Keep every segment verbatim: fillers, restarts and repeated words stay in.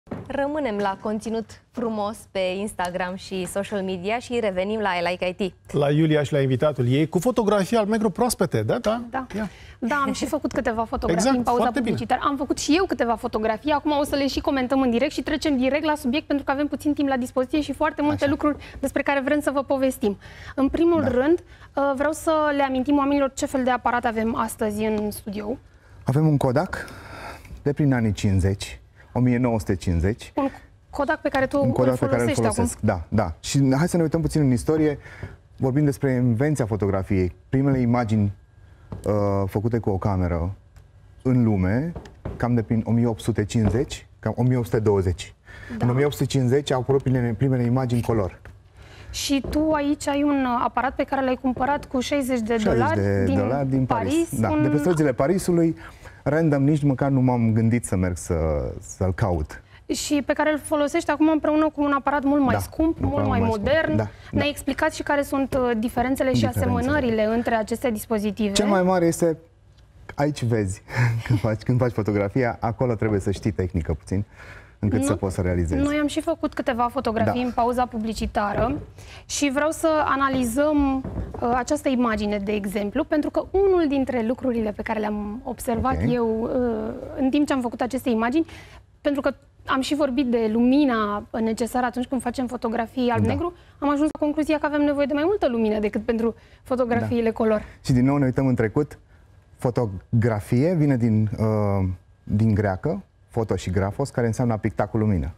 Rămânem la conținut frumos pe Instagram și social media și revenim la I Like I T. La Iulia și la invitatul ei cu fotografii alb-negru proaspete, da? Da, da. Ia. Da, am și făcut câteva fotografii exact, în pauza publicitară. Am făcut și eu câteva fotografii, acum o să le și comentăm în direct și trecem direct la subiect pentru că avem puțin timp la dispoziție și foarte multe Așa. lucruri despre care vrem să vă povestim. În primul da. rând, vreau să le amintim oamenilor ce fel de aparat avem astăzi în studio. Avem un Kodak de prin anii cincizeci, o mie nouă sute cincizeci. Un Kodak pe care tu un Kodak îl pe care îl folosesc. Acum. Da, da. Și hai să ne uităm puțin în istorie. Vorbim despre invenția fotografiei. Primele imagini uh, făcute cu o cameră în lume, cam de prin o mie opt sute cincizeci, cam o mie opt sute douăzeci. Da. În o mie opt sute cincizeci au apărut primele, primele imagini color. Și tu aici ai un aparat pe care l-ai cumpărat cu șaizeci de dolari din, dolari din Paris. Paris da, un... de pe străzile Parisului. Random, nici măcar nu m-am gândit să merg să, să-l caut. Și pe care îl folosești acum împreună cu un aparat mult mai da, scump, mult mai, mai modern. Da, Ne-ai da. explicat și care sunt diferențele, diferențele și asemănările între aceste dispozitive. Cel mai mare este, aici vezi, când faci, când faci fotografia, acolo trebuie să știi tehnică puțin, încât nu, să poți să realizezi. Noi am și făcut câteva fotografii da. în pauza publicitară și vreau să analizăm uh, această imagine, de exemplu, pentru că unul dintre lucrurile pe care le-am observat okay. eu uh, în timp ce am făcut aceste imagini, pentru că am și vorbit de lumina necesară atunci când facem fotografii alb-negru, da. am ajuns la concluzia că avem nevoie de mai multă lumină decât pentru fotografiile da. color. Și din nou ne uităm în trecut, fotografie vine din, uh, din greacă, foto și grafos, care înseamnă a picta cu lumină.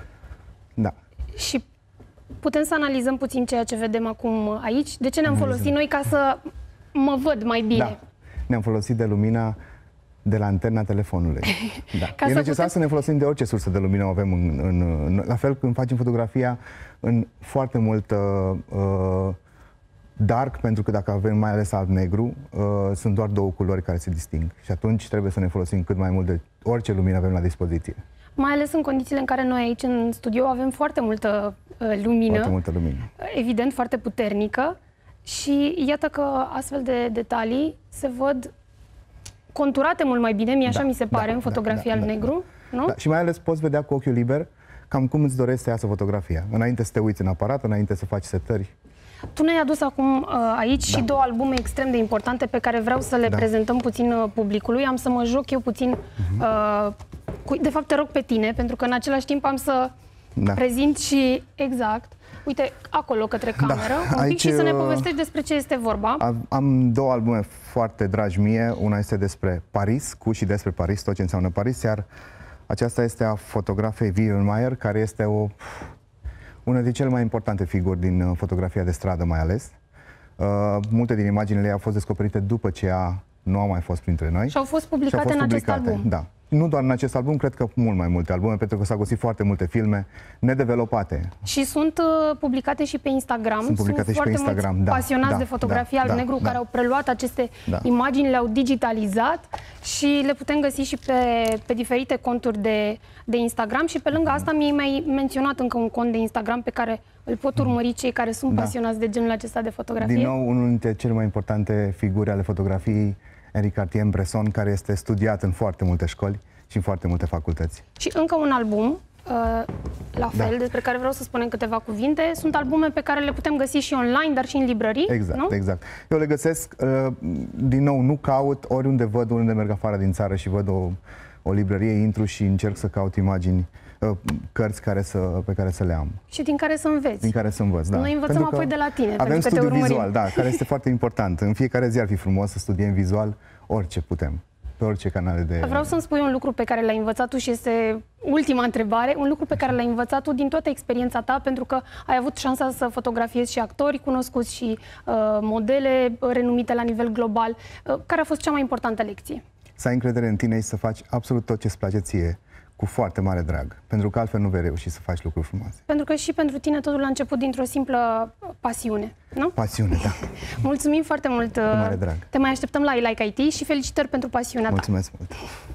Da. Și putem să analizăm puțin ceea ce vedem acum aici? De ce ne-am folosit noi ca să mă văd mai bine? Da. Ne-am folosit de lumina de la anterna telefonului. Da. Ca e să necesar putem... să ne folosim de orice sursă de lumină o avem. În, în, în, la fel când facem fotografia în foarte mult uh, dark, pentru că dacă avem mai ales alb-negru, uh, sunt doar două culori care se disting. Și atunci trebuie să ne folosim cât mai mult de orice lumină avem la dispoziție. Mai ales în condițiile în care noi aici în studio avem foarte multă uh, lumină. Foarte multă lumină. Evident, foarte puternică. Și iată că astfel de detalii se văd conturate mult mai bine, mie așa da, mi se pare, da, în fotografia da, alb-negru, da, nu? Da. Și mai ales poți vedea cu ochiul liber cam cum îți dorești să iasă fotografia. Înainte să te uiți în aparat, înainte să faci setări. Tu ne-ai adus acum aici da. și două albume extrem de importante pe care vreau să le da. prezentăm puțin publicului. Am să mă joc eu puțin, uh-huh. uh, cu, de fapt te rog pe tine, pentru că în același timp am să da. prezint și exact. Uite, acolo, către cameră, da, un pic aici, și să ne povestești despre ce este vorba. Am două albume foarte dragi mie. Una este despre Paris, cu și despre Paris, tot ce înseamnă Paris, iar aceasta este a fotografei Vivian Maier, care este o, una dintre cele mai importante figuri din fotografia de stradă, mai ales. Uh, multe din imaginile ei au fost descoperite după ce ea nu a mai fost printre noi. Și au fost publicate, au fost în publicate acest album. Da. Nu doar în acest album, cred că mult mai multe albume, pentru că s-au găsit foarte multe filme nedevelopate. Și sunt uh, publicate și pe Instagram. Sunt publicate sunt și pe Instagram, da. pasionați da, de fotografie da, alb-negru da, care au preluat aceste da. imagini, le-au digitalizat și le putem găsi și pe, pe diferite conturi de, de Instagram. Și pe lângă asta mi-ai mai menționat încă un cont de Instagram pe care îl pot urmări cei care sunt da. pasionați de genul acesta de fotografie. Din nou, unul dintre cele mai importante figuri ale fotografiei, Henri Cartier-Bresson, care este studiat în foarte multe școli și în foarte multe facultăți. Și încă un album, uh, la fel, da. despre care vreau să spunem câteva cuvinte. Sunt albume pe care le putem găsi și online, dar și în librării, Exact, nu? exact. Eu le găsesc, uh, din nou, nu caut, oriunde văd, oriunde merg afară din țară și văd o, o librărie, intru și încerc să caut imagini, uh, cărți care să, pe care să le am. Și din care să înveți. Din care să învăț, da. Noi învățăm pentru apoi de la tine, avem pentru că studiu te urmărim. vizual, da, care este foarte important. În fiecare zi ar fi frumos să studiem vizual orice putem. Pe orice canale de... Vreau să-mi spui un lucru pe care l-ai învățat tu și este ultima întrebare, un lucru pe care l-ai învățat tu din toată experiența ta, pentru că ai avut șansa să fotografiezi și actori cunoscuți și uh, modele renumite la nivel global. Uh, care a fost cea mai importantă lecție? Să ai încredere în tine și să faci absolut tot ce-ți place ție, cu foarte mare drag, pentru că altfel nu vei reuși să faci lucruri frumoase. Pentru că și pentru tine totul a început dintr-o simplă pasiune, nu? Pasiune, da. Mulțumim foarte mult. Cu mare drag. Te mai așteptăm la I Like I T și felicitări pentru pasiunea ta. Mulțumesc mult.